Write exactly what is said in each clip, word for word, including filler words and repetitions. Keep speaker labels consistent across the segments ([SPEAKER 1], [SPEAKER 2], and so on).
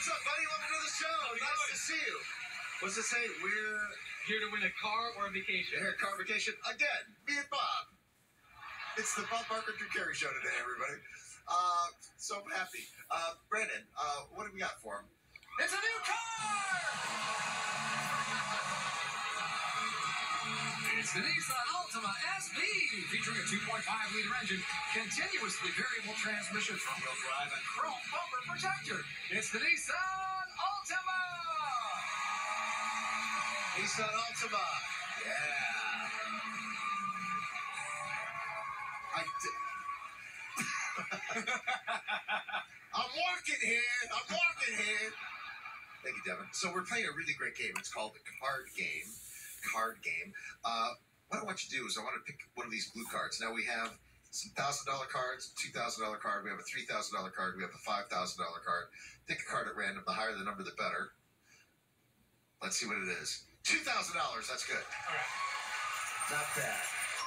[SPEAKER 1] what's up, buddy? Welcome to the show. Nice to see you. What's it say? We're
[SPEAKER 2] here to win a car or a vacation.
[SPEAKER 1] Here, car vacation again. Me and Bob. It's the Bob Barker Drew Carey show today, everybody. Uh, so happy. Uh, Brandon, uh, what do we got for him?
[SPEAKER 2] It's a new car! It's the Nissan Altima S V, featuring a two point five liter engine, continuously variable transmission, front-wheel drive, and chrome bumper protector. It's the Nissan Altima!
[SPEAKER 1] Nissan Altima. Yeah. I did. I'm walking here. I'm walking here. Thank you, Devin. So we're playing a really great game. It's called the card game. Card game. Uh, what I want you to do is I want to pick one of these blue cards. Now we have some thousand dollar cards, two thousand dollar card. We have a three thousand dollar card. We have a five thousand dollar card. Pick a card at random. The higher the number, the better. Let's see what it is. Two thousand dollars. That's good.
[SPEAKER 2] All right.
[SPEAKER 1] Not bad.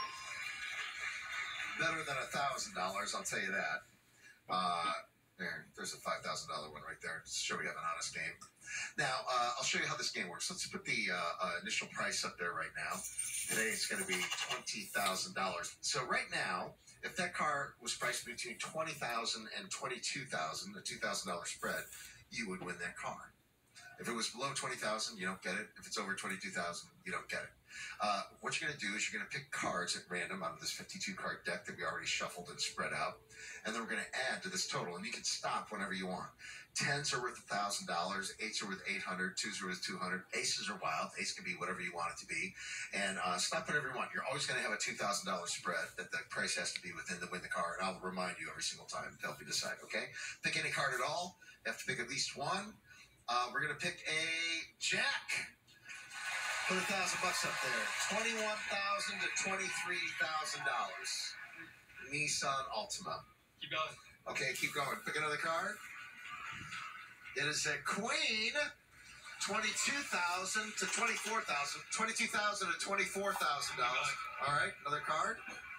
[SPEAKER 1] Better than a thousand dollars. I'll tell you that. Uh, there, there's a five thousand dollar one right there. Just show we have an honest game. Now, uh, I'll show you how this game works. Let's put the uh, uh, initial price up there right now. Today it's going to be twenty thousand dollars. So right now, if that car was priced between twenty thousand dollars and twenty-two thousand dollars, a two thousand dollar spread, you would win that car. If it was below twenty thousand dollars, you don't get it. If it's over twenty-two thousand dollars, you don't get it. Uh, what you're going to do is you're going to pick cards at random out of this fifty-two card deck that we already shuffled and spread out. And then we're going to add to this total. And you can stop whenever you want. Tens are worth one thousand dollars. Eights are worth eight hundred dollars. Twos are worth two hundred dollars. Aces are wild. Ace can be whatever you want it to be. And uh, stop whenever you want. You're always going to have a two thousand dollar spread that the price has to be within to win the car. And I'll remind you every single time to help you decide, okay? Pick any card at all. You have to pick at least one. Uh, we're going to pick a jack. Put a thousand bucks up there. Twenty-one thousand to twenty-three thousand dollars. Nissan Altima.
[SPEAKER 2] Keep going.
[SPEAKER 1] Okay, keep going. Pick another card. It is a queen. Twenty-two thousand to twenty-four thousand. Twenty-two thousand to twenty-four thousand dollars. All right, another card.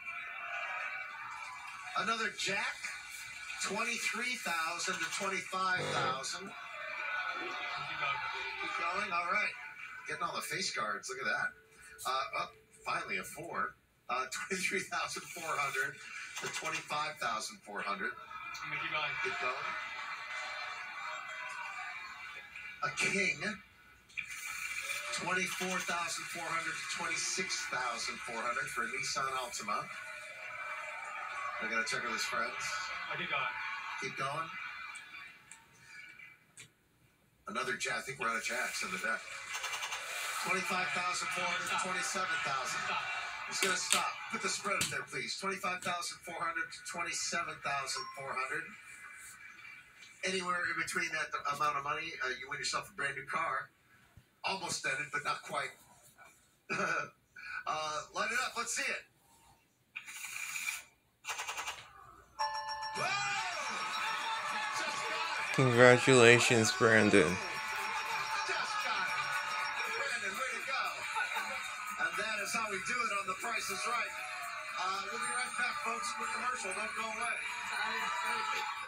[SPEAKER 1] Another jack. Twenty-three thousand to twenty-five thousand.
[SPEAKER 2] Keep going.
[SPEAKER 1] Keep going. All right. Getting all the face cards. Look at that. Uh, oh, finally a four. Uh, twenty-three thousand four hundred to twenty-five thousand four hundred.
[SPEAKER 2] I'm gonna keep going.
[SPEAKER 1] Keep going. A king. Twenty-four thousand four hundred to twenty-six thousand four hundred for a Nissan Altima. I gotta check with his friends.
[SPEAKER 2] I keep going.
[SPEAKER 1] Keep going. Another jack. I think we're out of jacks in the deck. Twenty-five thousand four hundred to twenty-seven thousand. I'm just gonna stop. Put the spread up there, please. Twenty-five thousand four hundred to twenty-seven thousand four hundred. Anywhere in between that amount of money, uh, you win yourself a brand new car. Almost ended, but not quite. uh, light it up. Let's see it. Whoa!
[SPEAKER 3] Congratulations, Brandon.
[SPEAKER 1] That is how we do it on The Price is Right. Uh, we'll be right back, folks. Quick commercial. Don't go away.